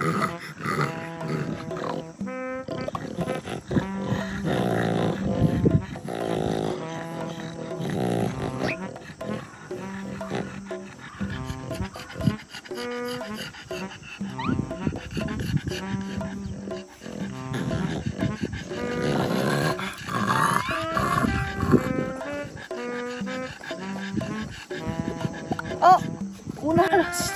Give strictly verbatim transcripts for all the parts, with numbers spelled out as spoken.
あ、おならした。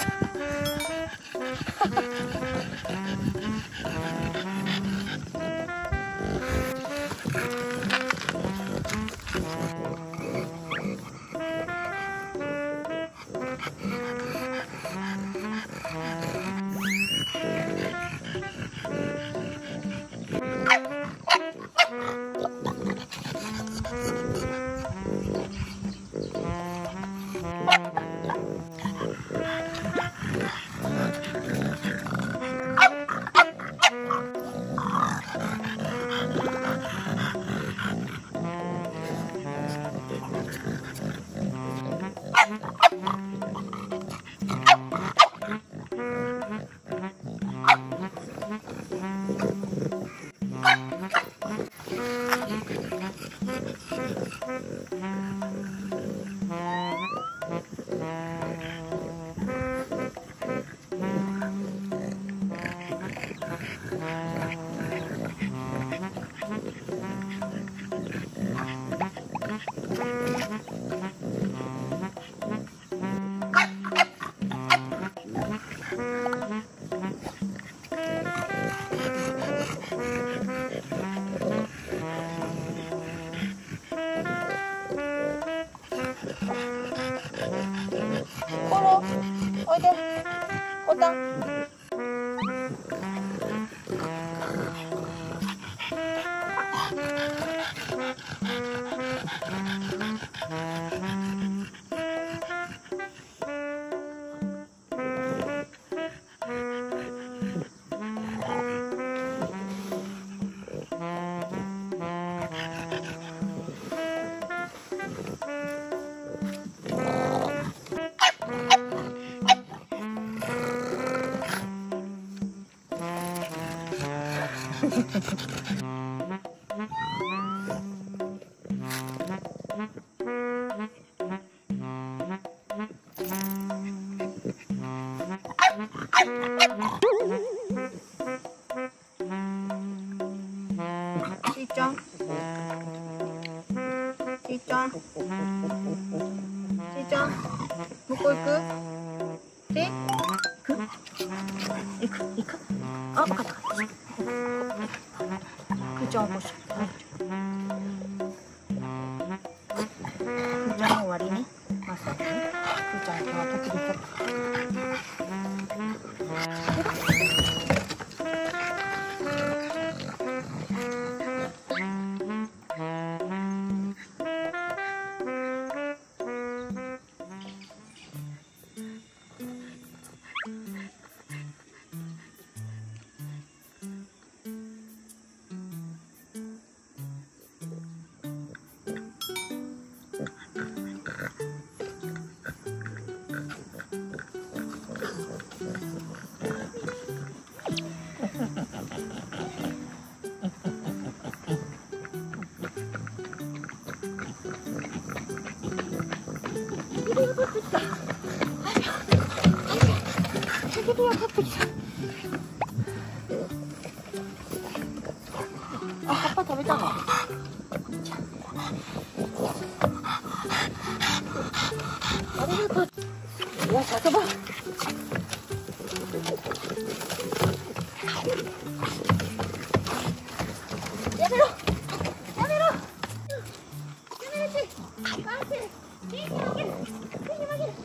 コロ、おいで、おたん。ちいちゃん、ちいちゃん、ちいちゃん、どこ行く？え？行く？行く？行く？あ、わかった。くーちゃん起こし。はい。くーちゃんの終わりね。マッサージね。くーちゃん今日は時々ちょっと。あ、葉っぱ食べたの？ありがとう。よし、遊ぼう。やめろ。やめろ。やめろし。完成。ピンに曲げる。ピンに曲げる。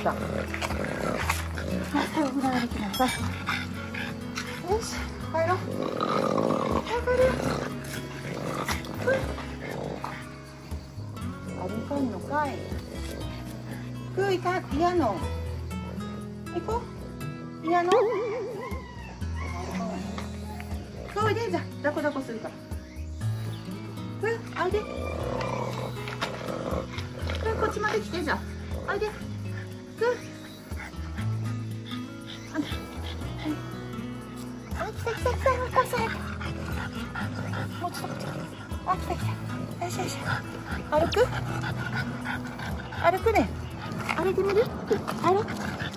さん。はい、お裏歩きなさい。よし、帰ろう。帰るよ。歩かんのかい。くいか、嫌の。行こう。嫌の。おいで、じゃ、だこだこするから。くい、おいで。くい、こっちまで来て、じゃ。おいで。くい。あ、来た来た来た、お母さん。もうちょっと。あ、来た来た。よしよし。歩く。歩くね。歩いてみる。歩く。